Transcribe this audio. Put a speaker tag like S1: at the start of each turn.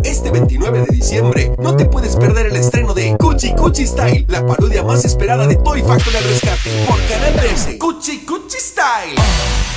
S1: Este 29 de diciembre no te puedes perder el estreno de Cuchi Cuchi Style, la parodia más esperada de Toy Factory al rescate, por Canal 13. Cuchi Cuchi Style.